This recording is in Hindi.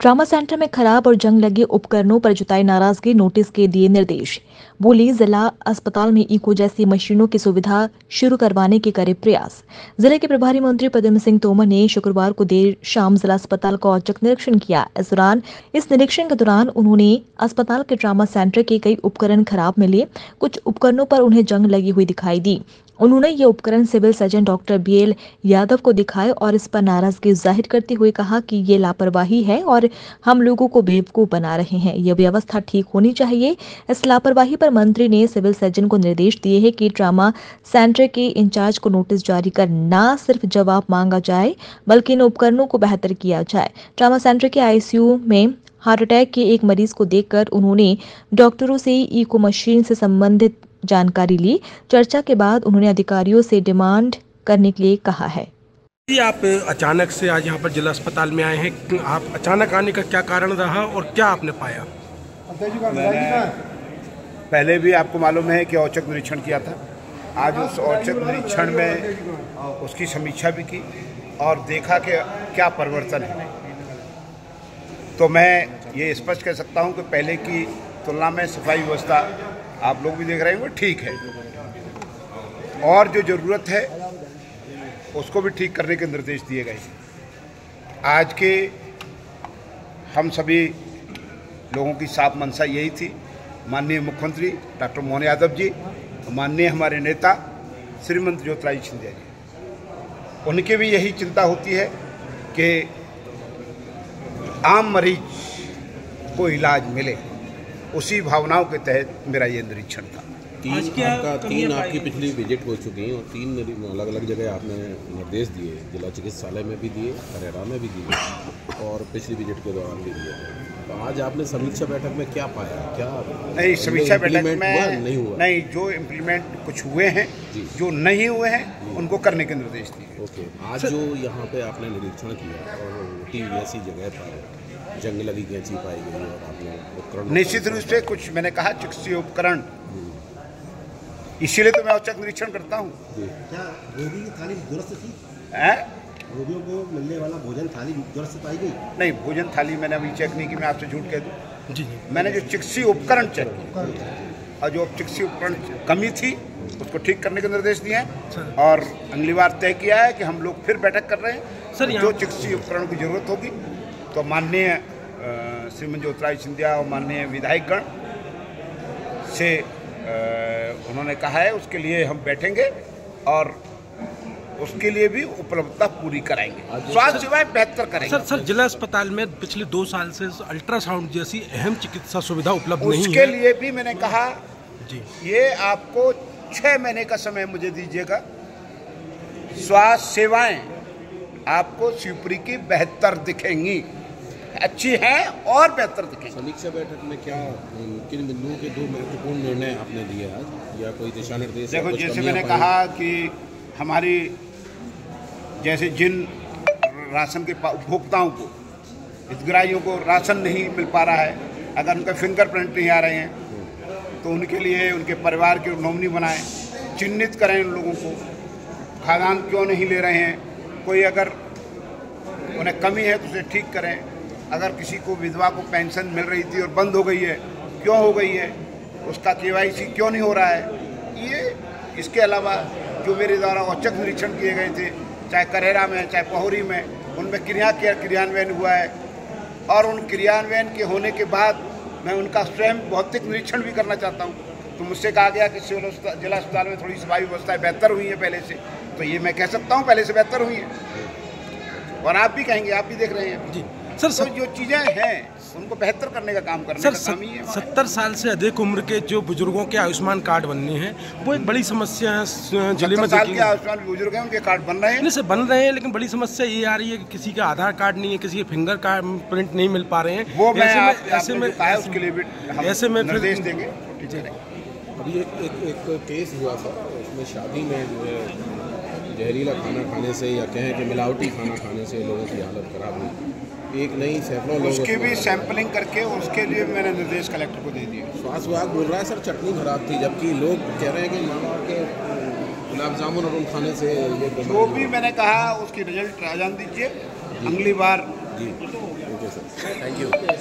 ट्रामा सेंटर में खराब और जंग लगे उपकरणों पर जताई नाराजगी, नोटिस के दिए निर्देश। बोली, जिला अस्पताल में इको जैसी मशीनों की सुविधा शुरू करवाने के करे प्रयास। जिले के प्रभारी मंत्री पद्म सिंह तोमर ने शुक्रवार को देर शाम जिला अस्पताल का औचक निरीक्षण किया। इस निरीक्षण के दौरान उन्होंने अस्पताल के ट्रामा सेंटर के कई उपकरण खराब मिले। कुछ उपकरणों पर उन्हें जंग लगी हुई दिखाई दी। उन्होंने ये उपकरण civil surgeon doctor BL Yadav को दिखाए और इस पर नाराजगी जाहिर करते हुए कहा कि ये लापरवाही है और हम लोगों को बेवकूफ बना रहे हैं। यह व्यवस्था ठीक होनी चाहिए। इस लापरवाही पर मंत्री ने सिविल सर्जन को निर्देश दिए हैं कि ट्रामा सेंटर के इंचार्ज को नोटिस जारी कर न सिर्फ जवाब मांगा जाए बल्कि इन उपकरणों को बेहतर किया जाए। ट्रामा सेंटर के ICU में हार्ट अटैक के एक मरीज को देखकर उन्होंने डॉक्टरों से इको मशीन से संबंधित जानकारी ली। चर्चा के बाद उन्होंने अधिकारियों से डिमांड करने के लिए कहा है। जी, आप अचानक से आज यहाँ पर जिला अस्पताल में आए हैं। आप अचानक आने का क्या कारण रहा और क्या आपने पाया? पहले भी आपको मालूम है कि औचक निरीक्षण किया था। आज उस औचक निरीक्षण में उसकी समीक्षा भी की और देखा कि क्या परिवर्तन है। तो मैं ये स्पष्ट कह सकता हूँ कि पहले की तुलना में सफाई व्यवस्था आप लोग भी देख रहे होंगे ठीक है, और जो ज़रूरत है उसको भी ठीक करने के निर्देश दिए गए। आज के हम सभी लोगों की साफ मंशा यही थी। माननीय मुख्यमंत्री डॉक्टर मोहन यादव जी, माननीय हमारे नेता श्रीमती ज्योतिरादित्य सिंधिया जी, उनकी भी यही चिंता होती है कि आम मरीज को इलाज मिले। उसी भावनाओं के तहत मेरा ये निरीक्षण था। तीन आपकी पिछली विजिट हो चुकी हैं और 3 अलग अलग जगह आपने निर्देश दिए, जिला चिकित्सालय में भी दिए, हरेरा में भी दिए और पिछली विजिट के दौरान भी दिए। तो आज आपने समीक्षा बैठक में क्या पाया? क्या नहीं, समीक्षा बैठक में नहीं हुआ? नहीं, जो इम्प्लीमेंट कुछ हुए हैं, जो नहीं हुए हैं उनको करने के निर्देश दिए। ओके, आज जो यहाँ पे आपने निरीक्षण किया और टीम ऐसी जगह पर जंग लगी कैंची पाई गई और आपने उपकरण, निश्चित रूप से कुछ मैंने कहा चिकित्सीय उपकरण, इसीलिए तो मैं औचक निरीक्षण करता हूँ। क्या रोगी की थाली दुरुस्त थी? रोगियों को मिलने वाला भोजन थाली दुरुस्त पाई गई? नहीं, भोजन थाली मैंने अभी चेक नहीं की, मैं आपसे झूठ कह दूँ। जी, मैंने जो चिकित्सीय उपकरण चेक किए और जो चिकित्सीय उपकरण कमी थी उसको ठीक करने के निर्देश दिए हैं और अगली बार तय किया है कि हम लोग फिर बैठक कर रहे हैं सर। जो चिकित्सीय उपकरण की जरूरत होगी तो माननीय श्रीमती ज्योतिरादित्य सिंधिया और माननीय विधायकगण से उन्होंने कहा है उसके लिए हम बैठेंगे और उसके लिए भी उपलब्धता पूरी कराएंगे, स्वास्थ्य सेवाएं बेहतर करेंगे। सर, जिला अस्पताल में पिछले 2 साल से अल्ट्रासाउंड जैसी अहम चिकित्सा सुविधा उपलब्ध नहीं है। उसके लिए भी मैंने कहा जी, ये आपको 6 महीने का समय मुझे दीजिएगा। स्वास्थ्य सेवाएं आपको शिवपुरी की बेहतर दिखेंगी, अच्छी है और बेहतर दिखेगी। समीक्षा बैठक में क्या किन बिंदुओं के 2 महत्वपूर्ण निर्णय आपने दिए आज या कोई दिशा निर्देश? देखो, जैसे मैंने कहा कि हमारी जैसे जिन राशन के उपभोक्ताओं को, हितग्राहियों को राशन नहीं मिल पा रहा है, अगर उनका फिंगरप्रिंट नहीं आ रहे हैं तो उनके लिए उनके परिवार के नॉमिनी बनाएं, चिन्हित करें उन लोगों को। खाद्यान्न क्यों नहीं ले रहे हैं, कोई अगर उन्हें कमी है तो उसे ठीक करें। अगर किसी को विधवा को पेंशन मिल रही थी और बंद हो गई है, क्यों हो गई है, उसका KYC क्यों नहीं हो रहा है। ये इसके अलावा जो मेरे द्वारा औचक निरीक्षण किए गए थे, चाहे करेरा में चाहे पहोरी में, उनमें क्रियान्वयन हुआ है और उन क्रियान्वयन के होने के बाद मैं उनका स्वयं भौतिक निरीक्षण भी करना चाहता हूँ। तो मुझसे कहा गया कि जिला अस्पताल में थोड़ी सफाई व्यवस्थाएं बेहतर हुई हैं पहले से, तो ये मैं कह सकता हूँ पहले से बेहतर हुई हैं और आप भी कहेंगे, आप भी देख रहे हैं जी। सर, तो जो चीज़ें हैं उनको बेहतर करने का काम करने का काम ही है। 70 साल से अधिक उम्र के जो बुजुर्गों के आयुष्मान कार्ड बनने हैं वो एक बड़ी समस्या है जिले में। 70 साल के आयुष्मान बुजुर्ग हैं, उनके कार्ड बन रहे हैं। नहीं सर, बन रहे हैं, लेकिन बड़ी समस्या ये आ रही है कि किसी का आधार कार्ड नहीं है, किसी के फिंगर कार्ड प्रिंट नहीं मिल पा रहे हैं। वो ऐसे में उसके लिए भी ऐसे में निर्देश देंगे। अभी एक केस हुआ था, उसमें शादी में जो है जहरीला खाना खाने से या कहें कि मिलावटी खाना खाने से लोगों की हालत खराब हुई। एक नहीं सैकड़ों लोग, उसकी भी सैंपलिंग करके उसके लिए मैंने निर्देश कलेक्टर को दे दिए। स्वास्थ्य विभाग बोल रहा है सर चटनी खराब थी, जबकि लोग कह रहे हैं कि मामा के गुलाब जामुन और उन खाने से ये जो भी मैंने कहा उसकी रिजल्ट आ जान दीजिए अगली बार। जी, ओके सर। Thank you.